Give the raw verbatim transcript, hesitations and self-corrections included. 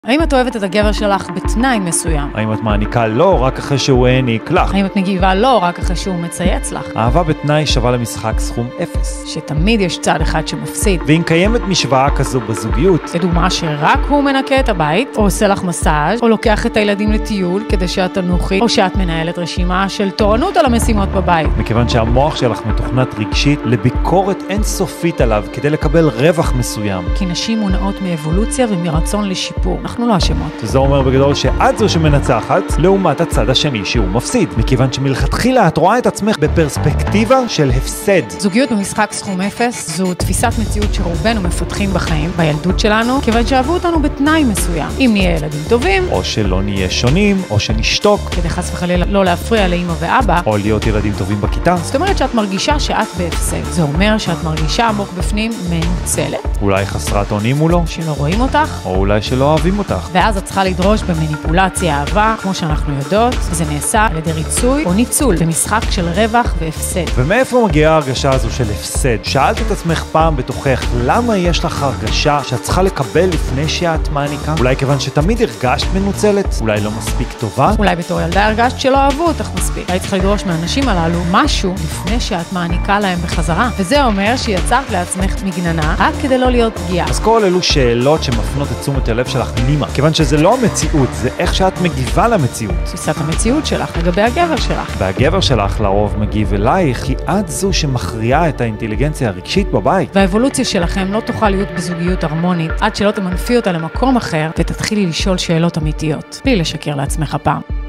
האם את אוהבת את הגבר שלך בתנאי מסוים? האם את מעניקה לא רק אחרי שהוא העניק לך? האם את מגיבה לא רק אחרי שהוא מצייץ לך? אהבה בתנאי שווה למשחק סכום אפס. שתמיד יש צד אחד שמפסיד. ואם קיימת משוואה כזו בזוגיות, לדוגמה שרק הוא מנקה את הבית, או עושה לך מסאז', או לוקח את הילדים לטיול כדי שאת תנוחי, או שאת מנהלת רשימה של תורנות על המשימות בבית. מכיוון שהמוח שלך מתוכנת רגשית לביקורת אינסופית עליו כדי לקבל רווח מסוים. כי נשים מונעות מאבולוציה ומרצון לשיפור. אנחנו לא אשמות. זה אומר בגדול שאת זו שמנצחת, לעומת הצד השני שהוא מפסיד. מכיוון שמלכתחילה את רואה את עצמך בפרספקטיבה של הפסד. זוגיות במשחק סכום אפס זו תפיסת מציאות שרובנו מפתחים בחיים, בילדות שלנו, כיוון שאהבו אותנו בתנאי מסוים. אם נהיה ילדים טובים, או שלא נהיה שונים, או שנשתוק, כדי חס וחלילה לא להפריע לאמא ואבא, או להיות ילדים טובים בכיתה. זאת אומרת שאת מרגישה שאת בהפסד. זה אומר שאת מרגישה עמוק בפנים מנוצלת. אולי חסרת אונים מולו, שלא רואים אותך, או אולי שלא אוהבים אותך. ואז את צריכה לדרוש במניפולציה אהבה, כמו שאנחנו יודעות, זה נעשה על ידי ריצוי או ניצול, במשחק של רווח והפסד. ומאיפה מגיעה ההרגשה הזו של הפסד? שאלת את עצמך פעם בתוכך, למה יש לך הרגשה שאת צריכה לקבל לפני שאת מעניקה? אולי כיוון שתמיד הרגשת מנוצלת? אולי לא מספיק טובה? אולי בתור ילדה הרגשת שלא אהבו אותך מספיק. היית צריכה לדרוש מהאנשים הללו משהו לפני שאת מעניקה להם בחזרה. וזה אומר שיצרת לעצמך מגננה רק כדי לא להיות פגיעה. אז כל אלו שאלות שמפנות את תשומת הלב שלך פנימה. כיוון שזה לא המציאות, זה איך שאת מגיבה למציאות. תפיסת המציאות שלך לגבי הגבר שלך. והגבר שלך לרוב מגיב אלייך, כי את זו שמכריעה את האינטליגנציה הרגשית בבית. והאבולוציה שלכם לא תוכל להיות בזוגיות הרמונית, עד שלא תמנפי אותה למקום אחר, ותתחילי לשאול שאלות אמיתיות. בלי לשקר לעצמך פעם.